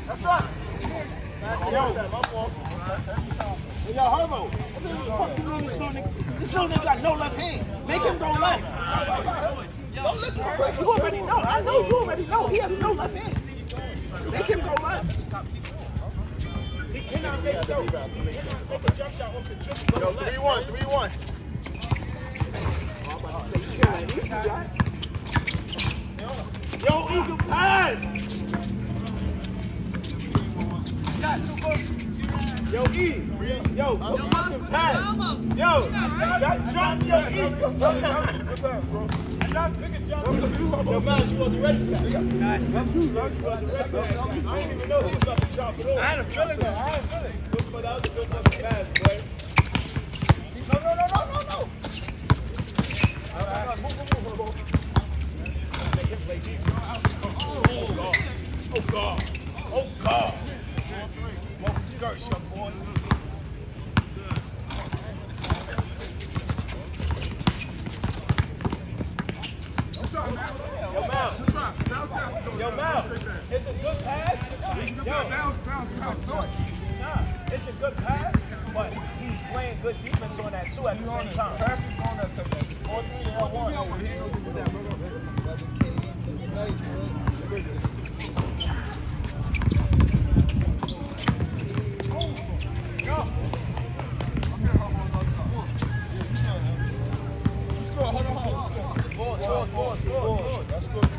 That's right. Yo, Herbo. What the fuck you doing this little nigga? This little nigga got no left hand. Make him go left. Don't listen to him. You already know. I know you already know. He has no left hand. Make him go left. He cannot make it go. Make a jump shot off the triple. Yo, 3-1, 3-1. Yo, Eagle pass! Yo, E! Yo, fucking pass! Yo, that drop your E! Yo, man, she wasn't ready for that. Nice. She wasn't ready for that. I didn't even know he was about to drop it over. I had a feeling though. I had a feeling. That was a good fucking pass, boy. No. All right, move. Make him play deep. Oh, God. Gersh, young boy. Yo, Mal. It's a good pass. It's a good pass, but he's playing good defense on that, too, at the same time. Pass is on that touchdown. 4-3 Score. That's good.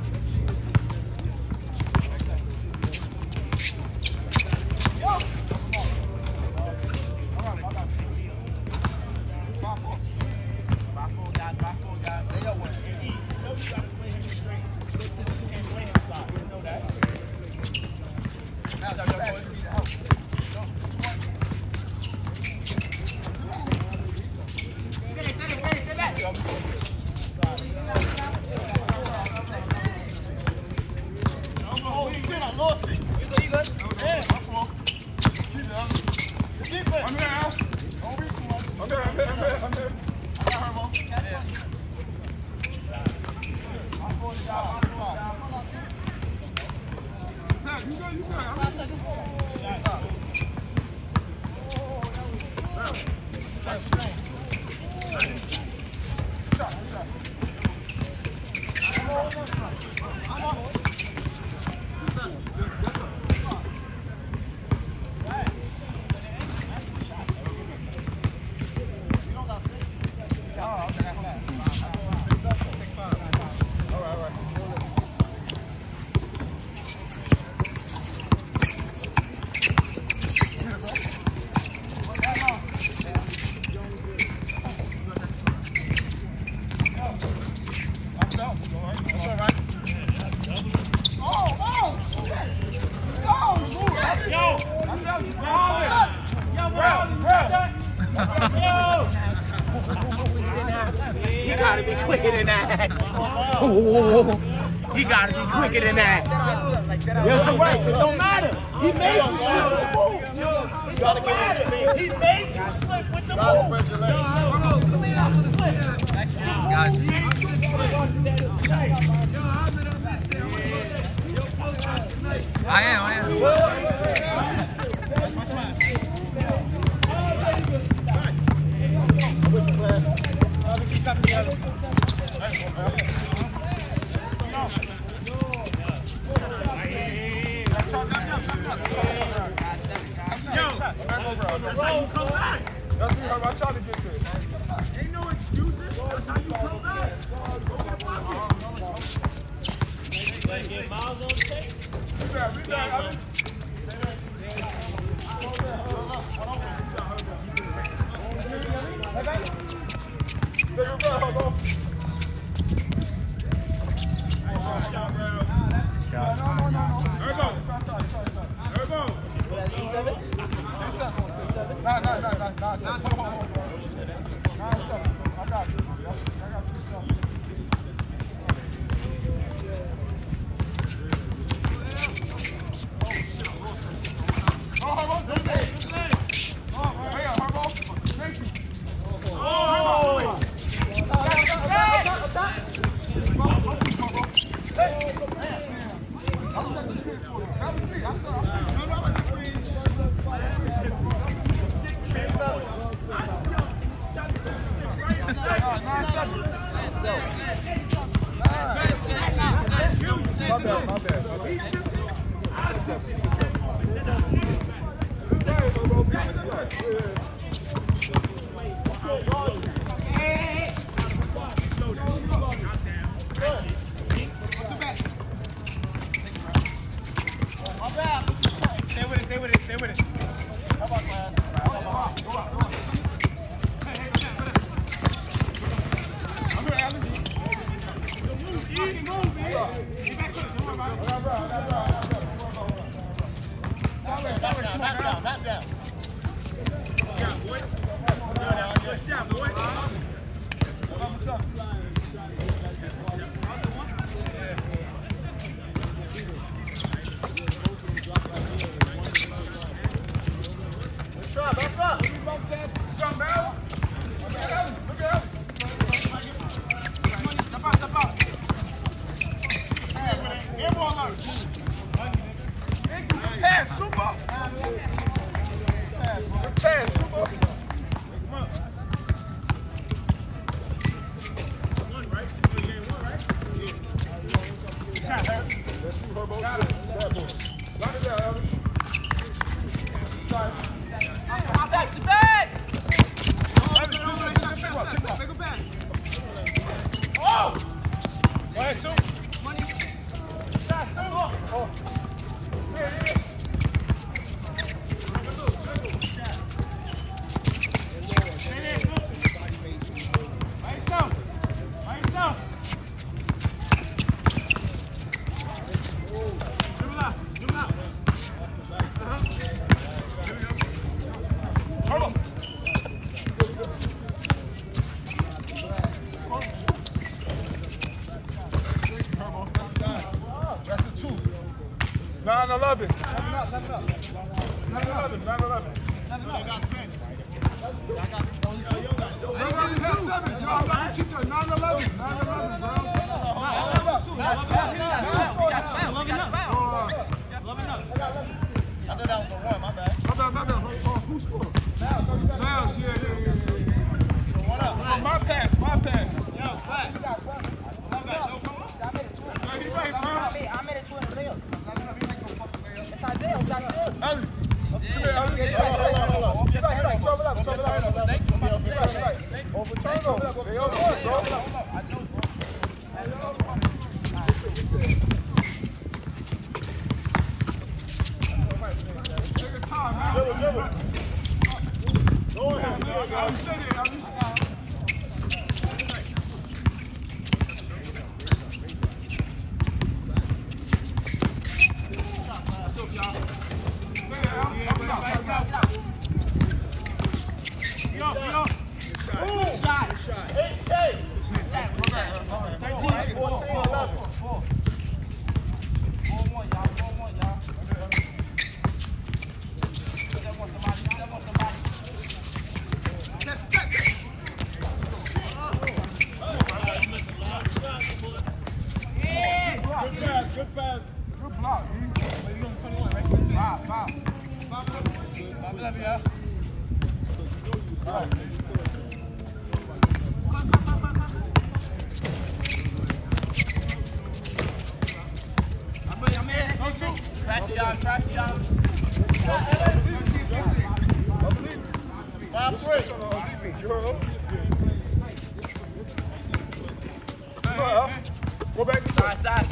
He gotta be quicker than that. He gotta be quicker than that. Yes, you're right. It don't matter. He made you slip with the move. It don't matter. He made you slip with the move. I am. That's how you come back. That's me, I tried to get this. Ain't no excuses. That's how you come back. Go get bucket. Get Miles on the tape. I'm My bad. Stay with it. How about class? I'm here, Ellis. Easy move, man. Knock down. Shot, boy. Good shot, boy. Back up. Jump out. Look at Ellis. Step out. Get ball out. Pass, super. Pass, super. One, right? Shot, Ellis. Lock it down, Ellis. Back to back! Go back. Oh! Go ahead, Sue. Shot, Sue. Oh. There it is. Stay there, Sue. By yourself. Dribble out. Hold on. That's a 2. 9-11. 9-11. I got 10. I got 7. Y'all got 9-11, bro. I thought that was a 1, my bad. My bad. Who scored? Miles, yeah. So what up? Oh, my pass. Yo, flat. My bad. No, come on. He's right, bro. I made it 2 in the layup. It's Isaiah. Ellis. Come here, Ellis. Over turnover. They all good, bro. Take your time, man. Go ahead. Stay there, Ellis. Good pass. Good block, man. You on 21, right? 5. 11, yeah. All right. I'm in. Go shoot. Trash y'all. 5-3. Go back. Side.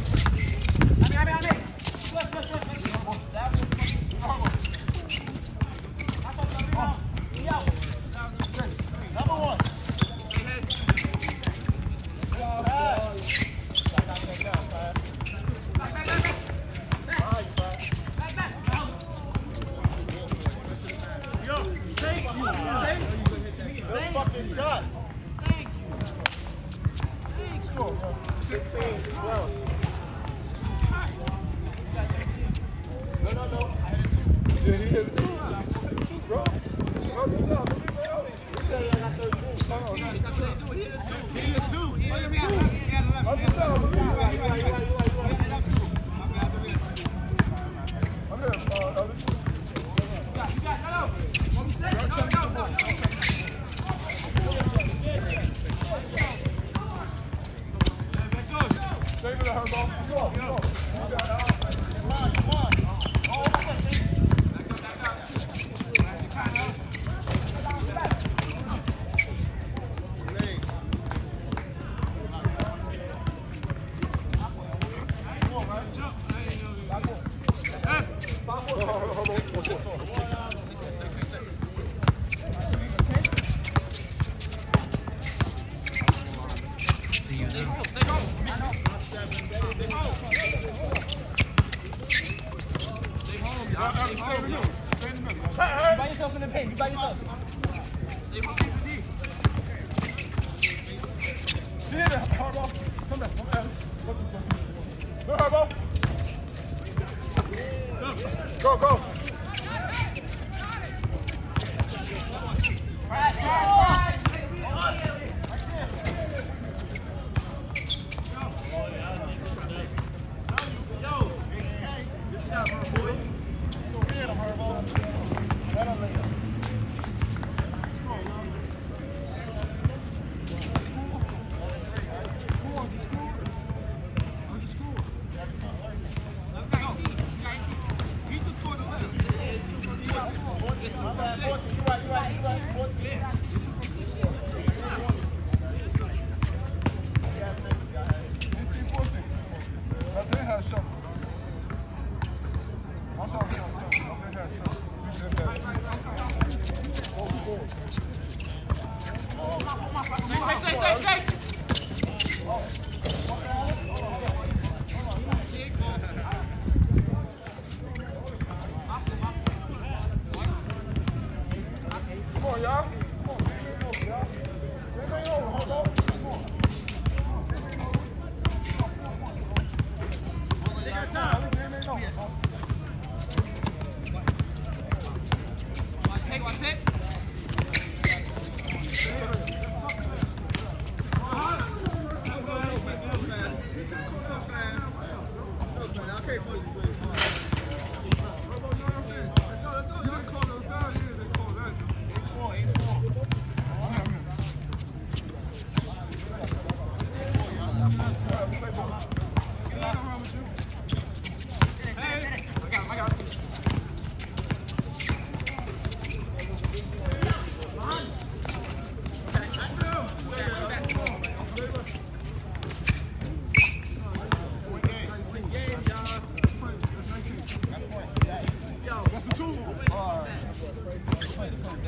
Number 1. Good fucking shot. Thank you. Thanks, score. 16-12. No. Yeah, he hit it too. Bro. He said I got 13. No. He hit 2. He had 11. Save it, Herbo. Come on, come on. Come on, come on. By yourself in the paint. You by yourself. Come back. Go, Herbo. Go, go.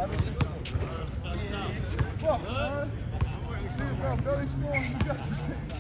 Fuck, son. Billy scoring.